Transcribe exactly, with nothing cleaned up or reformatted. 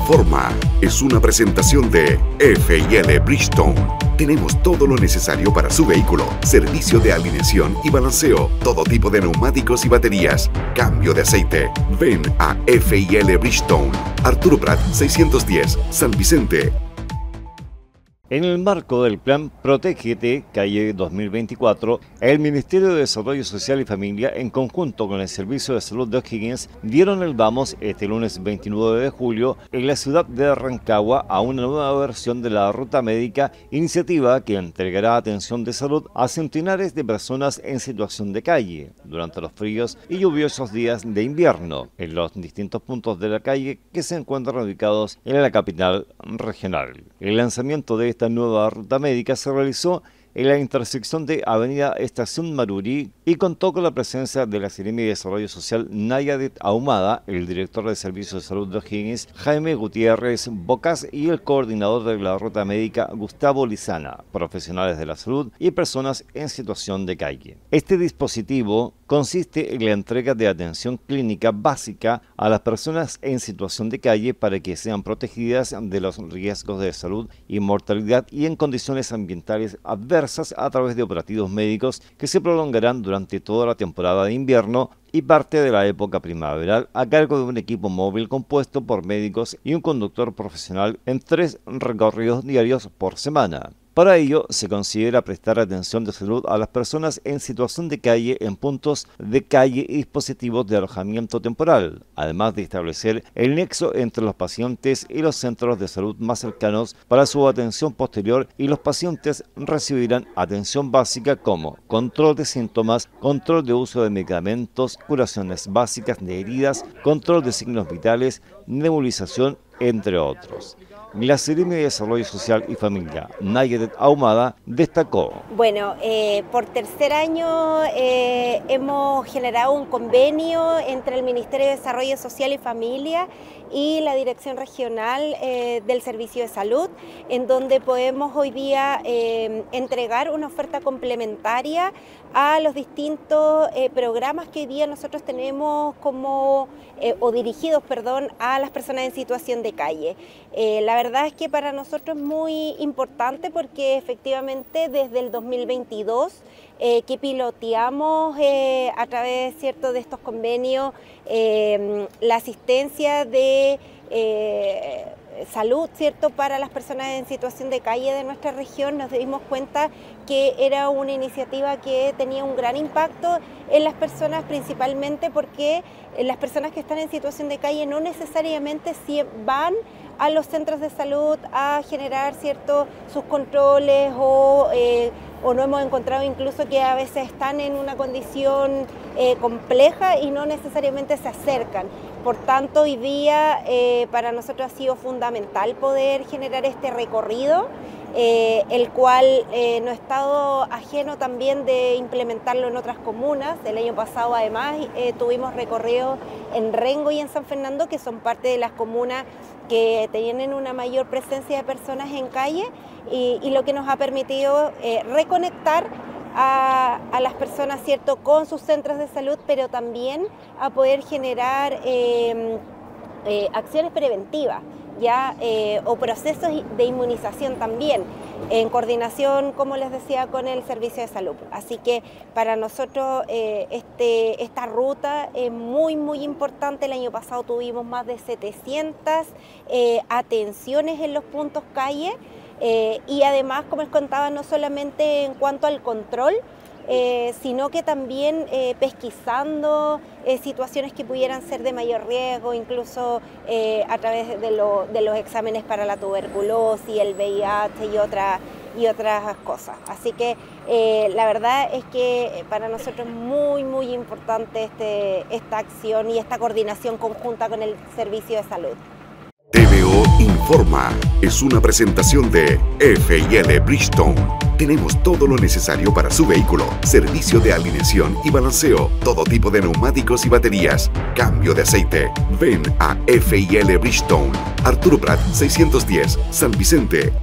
Informa es una presentación de F y L Bridgestone. Tenemos todo lo necesario para su vehículo. Servicio de alineación y balanceo. Todo tipo de neumáticos y baterías. Cambio de aceite. Ven a F y L Bridgestone. Arturo Prat seiscientos diez, San Vicente. En el marco del plan Protégete, calle dos mil veinticuatro, el Ministerio de Desarrollo Social y Familia, en conjunto con el Servicio de Salud de O'Higgins, dieron el vamos este lunes veintinueve de julio en la ciudad de Rancagua a una nueva versión de la Ruta Médica, iniciativa que entregará atención de salud a centenares de personas en situación de calle durante los fríos y lluviosos días de invierno en los distintos puntos de la calle que se encuentran ubicados en la capital regional. El lanzamiento de esta Esta nueva ruta médica se realizó en la intersección de Avenida Estación Marurí y contó con la presencia de la Seremi de Desarrollo Social Nayadet Ahumada, el director de Servicio de Salud de O'Higgins, Jaime Gutiérrez Bocas, y el coordinador de la ruta médica, Gustavo Lizana, profesionales de la salud y personas en situación de calle. Este dispositivo consiste en la entrega de atención clínica básica a las personas en situación de calle para que sean protegidas de los riesgos de salud y mortalidad y en condiciones ambientales adversas a través de operativos médicos que se prolongarán durante toda la temporada de invierno y parte de la época primaveral, a cargo de un equipo móvil compuesto por médicos y un conductor profesional en tres recorridos diarios por semana. Para ello, se considera prestar atención de salud a las personas en situación de calle en puntos de calle y dispositivos de alojamiento temporal, además de establecer el nexo entre los pacientes y los centros de salud más cercanos para su atención posterior, y los pacientes recibirán atención básica como control de síntomas, control de uso de medicamentos, curaciones básicas de heridas, control de signos vitales, nebulización, entre otros. La Seremi de Desarrollo Social y Familia, Nayadet Ahumada, destacó. Bueno, eh, por tercer año eh, hemos generado un convenio entre el Ministerio de Desarrollo Social y Familia y la Dirección Regional eh, del Servicio de Salud, en donde podemos hoy día eh, entregar una oferta complementaria a los distintos eh, programas que hoy día nosotros tenemos como, eh, o dirigidos, perdón, a las personas en situación de calle. Eh, la verdad es que para nosotros es muy importante porque efectivamente desde el dos mil veintidós eh, que piloteamos eh, a través, cierto, de estos convenios eh, la asistencia de eh, salud, cierto, para las personas en situación de calle de nuestra región, nos dimos cuenta que era una iniciativa que tenía un gran impacto en las personas, principalmente porque las personas que están en situación de calle no necesariamente van a los centros de salud a generar, cierto, sus controles o, eh, o no hemos encontrado incluso que a veces están en una condición eh, compleja y no necesariamente se acercan. Por tanto, hoy día eh, para nosotros ha sido fundamental poder generar este recorrido, eh, el cual eh, no ha estado ajeno también de implementarlo en otras comunas. El año pasado además eh, tuvimos recorridos en Rengo y en San Fernando, que son parte de las comunas que tienen una mayor presencia de personas en calle, y, y lo que nos ha permitido eh, reconectar A, a las personas, cierto, con sus centros de salud, pero también a poder generar eh, eh, acciones preventivas, ya eh, o procesos de inmunización también, en coordinación, como les decía, con el Servicio de Salud. Así que para nosotros eh, este, esta ruta es muy, muy importante. El año pasado tuvimos más de setecientas eh, atenciones en los puntos calle. Eh, y además, como les contaba, no solamente en cuanto al control, eh, sino que también eh, pesquisando eh, situaciones que pudieran ser de mayor riesgo, incluso eh, a través de, lo, de los exámenes para la tuberculosis, el V I H y, otra, y otras cosas. Así que eh, la verdad es que para nosotros es muy, muy importante este, esta acción y esta coordinación conjunta con el Servicio de Salud. T V O Informa es una presentación de F y L Bridgestone. Tenemos todo lo necesario para su vehículo. Servicio de alineación y balanceo. Todo tipo de neumáticos y baterías. Cambio de aceite. Ven a F y L Bridgestone. Arturo Prat seiscientos diez, San Vicente.